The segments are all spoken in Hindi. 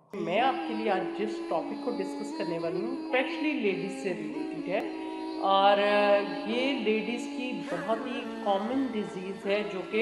मैं आपके लिए आज जिस टॉपिक को डिस्कस करने वाली हूँ स्पेशली लेडीज़ से रिलेटेड है। और ये लेडीज़ की बहुत ही कॉमन डिजीज़ है जो कि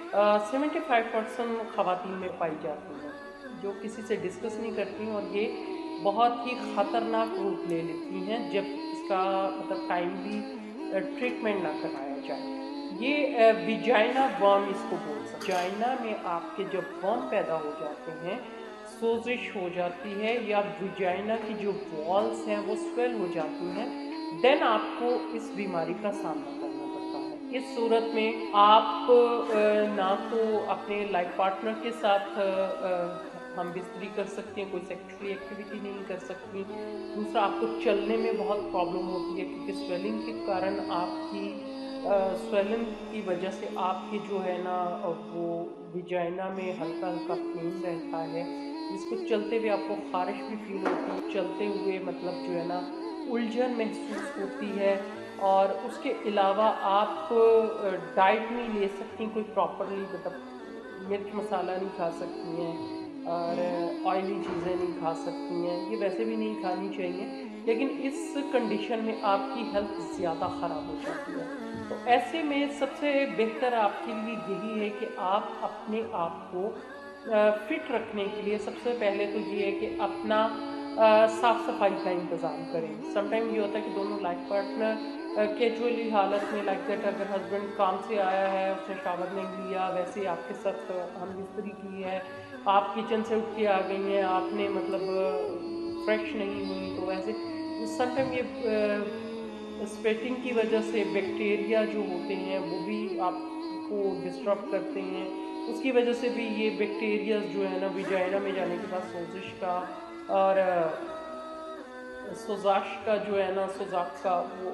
75% खवातीन में पाई जाती है, जो किसी से डिस्कस नहीं करती और ये बहुत ही ख़तरनाक रूप ले लेती हैं जब इसका मतलब टाइमली ट्रीटमेंट ना कराया जाए। ये विजाइना वर्म इसको बोल सकते हैं। विजाइना में आपके जब वर्म पैदा हो जाते हैं, सोजिश हो जाती है या विजाइना की जो वॉल्स हैं वो स्वेल हो जाती हैं, देन आपको इस बीमारी का सामना करना पड़ता है। इस सूरत में आप ना तो अपने लाइफ पार्टनर के साथ हम बिस्तरी कर सकते हैं, कोई सेक्सुअली एक्टिविटी नहीं कर सकती। दूसरा, आपको चलने में बहुत प्रॉब्लम होती है क्योंकि स्वेलिंग के कारण आपकी स्वेलिंग की वजह से आपकी जो है ना वो विजाइना में हल्का हल्का पेन रहता है, जिसको चलते हुए आपको खारिश भी फील होती है, चलते हुए मतलब जो है ना उलझन महसूस होती है। और उसके अलावा आप डाइट नहीं ले सकती कोई प्रॉपरली, मतलब मिर्च मसाला नहीं खा सकती हैं और ऑयली चीज़ें नहीं खा सकती हैं, ये वैसे भी नहीं खानी चाहिए, लेकिन इस कंडीशन में आपकी हेल्थ ज़्यादा ख़राब हो जाती है। तो ऐसे में सबसे बेहतर आपके लिए यही है कि आप अपने आप को फिट रखने के लिए सबसे पहले तो ये है कि अपना साफ सफाई का इंतज़ाम करें। समटाइम ये होता है कि दोनों लाइफ पार्टनर कैजुअली हालत में लाइक दैट, अगर हस्बैंड काम से आया है, उसने शावर नहीं लिया, वैसे ही आपके साथ हम बिस्तरी की है, आप किचन से उठ के आ गई हैं, आपने मतलब फ्रेश नहीं हुई, तो वैसे समटाइम ये स्वेटिंग की वजह से बैक्टीरिया जो होते हैं वो भी आपको डिस्टर्ब करते हैं। उसकी वजह से भी ये बैक्टीरियाज जो है ना विजाइना में जाने के बाद सोजिश का और सोजाश का जो है ना सोजाक का वो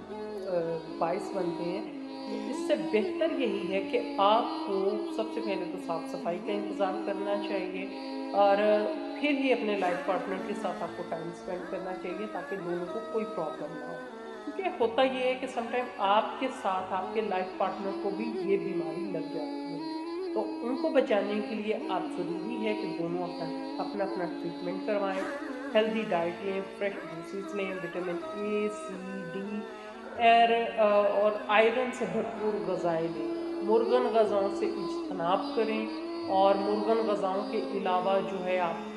बाइस बनते हैं। तो इससे बेहतर यही है कि आपको सबसे पहले तो साफ सफाई का इंतज़ाम करना चाहिए और फिर ही अपने लाइफ पार्टनर के साथ आपको टाइम स्पेंड करना चाहिए ताकि दोनों को कोई प्रॉब्लम ना हो। क्योंकि होता ये है कि समटाइम आपके साथ आपके लाइफ पार्टनर को भी ये बीमारी लग जाती है, तो उनको बचाने के लिए आप ज़रूरी है कि दोनों अपना अपना अपना ट्रीटमेंट करवाएं, हेल्दी डाइट लें, फ्रेश जूसेस लें, विटामिन ए सी डी एर और आयरन से भरपूर ग़ज़ाएँ लें। मुर्गन ग़ज़ाओं से इज्तनाब करें और मुर्गन ग़ज़ाओं के अलावा जो है आप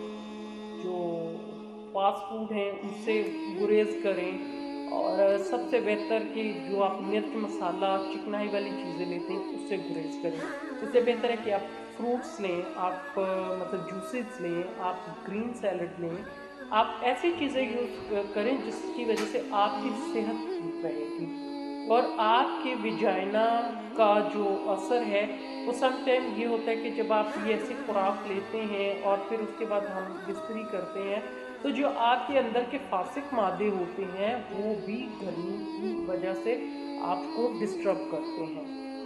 जो फास्ट फूड हैं उनसे गुरेज़ करें। और सबसे बेहतर कि जो आप मिर्च मसाला चिकनाई वाली चीज़ें लेते हैं उससे गुरेज करें। इससे बेहतर है कि आप फ्रूट्स लें, आप मतलब जूसेस लें, आप ग्रीन सैलड लें, आप ऐसी चीज़ें यूज़ करें जिसकी वजह से आपकी सेहत ठीक रहेगी। और आपके विजाइना का जो असर है वो सम टाइम ये होता है कि जब आप ये ऐसी खुराक लेते हैं और फिर उसके बाद हम बिस्तरी करते हैं, तो जो आपके अंदर के फासिक मादे होते हैं वो भी गर्मी की वजह से आपको डिस्टर्ब करते हैं।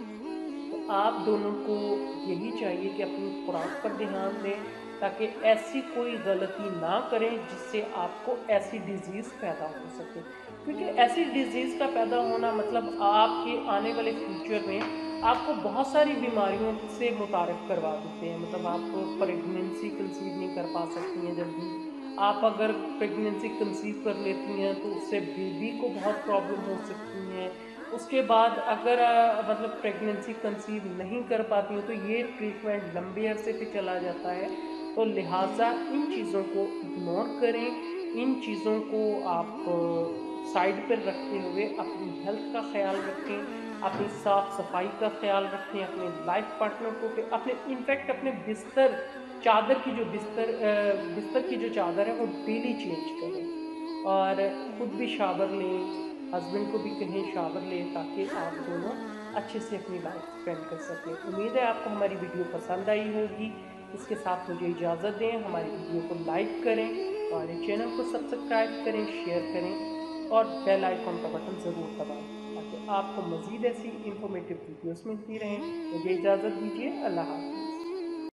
तो आप दोनों को यही चाहिए कि अपनी खुराक पर ध्यान दें ताकि ऐसी कोई गलती ना करें जिससे आपको ऐसी डिजीज़ पैदा हो सके, क्योंकि ऐसी डिजीज़ का पैदा होना मतलब आपके आने वाले फ्यूचर में आपको बहुत सारी बीमारियों से मुतारफ़ करवा देते हैं। मतलब आप प्रेगनेंसी कंसीव नहीं कर पा सकती हैं जल्दी। आप अगर प्रेगनेंसी कंसीव कर लेती हैं तो उससे बेबी को बहुत प्रॉब्लम हो सकती हैं। उसके बाद अगर मतलब प्रेगनेंसी कंसीव नहीं कर पाती हूँ तो ये ट्रीटमेंट लंबे अरसे पे चला जाता है। तो लिहाजा इन चीज़ों को इग्नोर करें, इन चीज़ों को आप साइड पर रखते हुए अपनी हेल्थ का ख्याल रखें, अपनी साफ सफाई का ख्याल रखें, अपने लाइफ पार्टनर को अपने इनफैक्ट अपने बिस्तर चादर की जो बिस्तर की जो चादर है वो डेली चेंज करें और खुद भी शावर लें, हस्बैंड को भी कहें शावर लें ताकि आप दोनों अच्छे से अपनी लाइफ स्पेंड कर सकें। उम्मीद है आपको हमारी वीडियो पसंद आई होगी। इसके साथ मुझे इजाज़त दें, हमारी वीडियो को लाइक करें, हमारे चैनल को सब्सक्राइब करें, शेयर करें और बेल आइकॉन का बटन ज़रूर दबाएं ताकि आपको मज़ीद ऐसी इंफॉर्मेटिव वीडियोस मिलती रहें। मुझे इजाज़त दीजिए। अल्लाह हाफ़िज़।